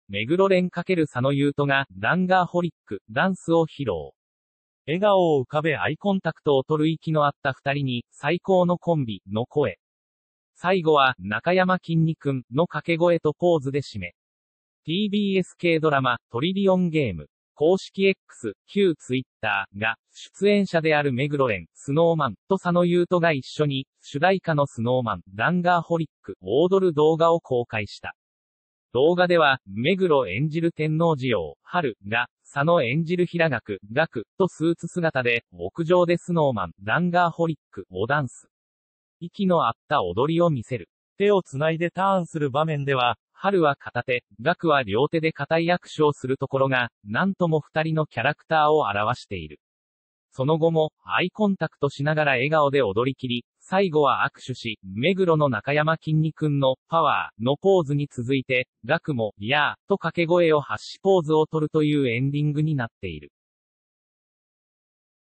目黒蓮×佐野優斗が、ランガーホリック、ダンスを披露。笑顔を浮かべアイコンタクトを取る息の合った二人に、最高のコンビ、の声。最後は、中山きんに君の掛け声とポーズで締め。TBS 系ドラマ、トリリオンゲーム。公式 X、旧 Twitter が、出演者である目黒蓮、スノーマンと佐野優斗が一緒に、主題歌のスノーマン、ランガーホリックを踊る動画を公開した。動画では、目黒演じる天王寺王、春が、佐野演じる平学、学とスーツ姿で、屋上でスノーマン、ランガーホリックをダンス。息の合った踊りを見せる。手をつないでターンする場面では、春は片手、学は両手で固い握手をするところが、なんとも二人のキャラクターを表している。その後も、アイコンタクトしながら笑顔で踊り切り、最後は握手し、目黒の中山きんに君の、パワーのポーズに続いて、学も、やーと掛け声を発しポーズを取るというエンディングになっている。